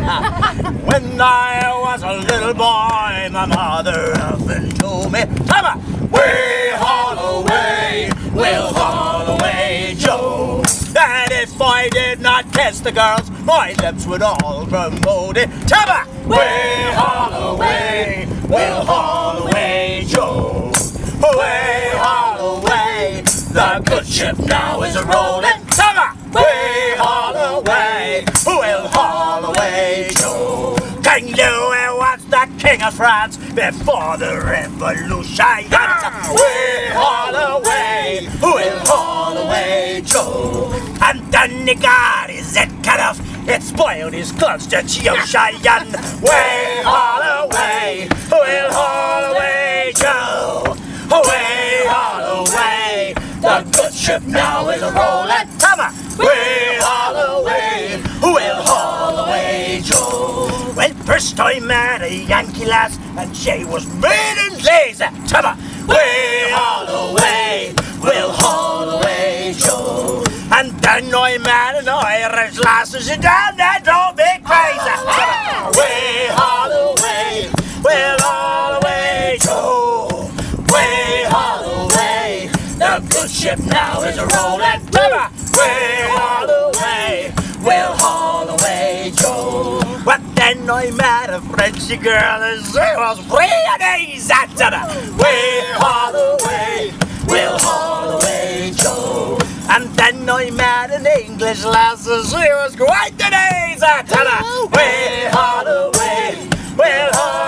When I was a little boy, my mother often told me, "Come way haul away, we'll haul away, Joe." And if I did not kiss the girls, my lips would all grow moldy. Come way haul away, we'll haul away, Joe. Way haul away, the good ship now is a-rolling. Come way haul away, we'll haul away, Joe. King Louis was the King of France before the revolution. Way haul away, we'll haul away, Joe. And then he got his head cut off, it spoiled his constitution. Way haul away, we'll haul away, Joe. Way haul away, the good ship now is a-rolling. Come on, way haul away, we'll haul away, Joe. Well, first I met a Yankee lass, and she was mean and lazy. Come on, way haul away, we'll haul away, Joe. And then I met an Irish lass, and she down there drove me crazy. Come on, way haul away, we'll haul away, Joe. Way haul away, the good ship now is a-rolling. Way haul away, we'll haul away, Joe. But then I met a Frenchy girl, and she was really easy. Way haul away, we'll haul away, Joe. And then I met an English lass, and she was quite an easy. Way haul away, we'll haul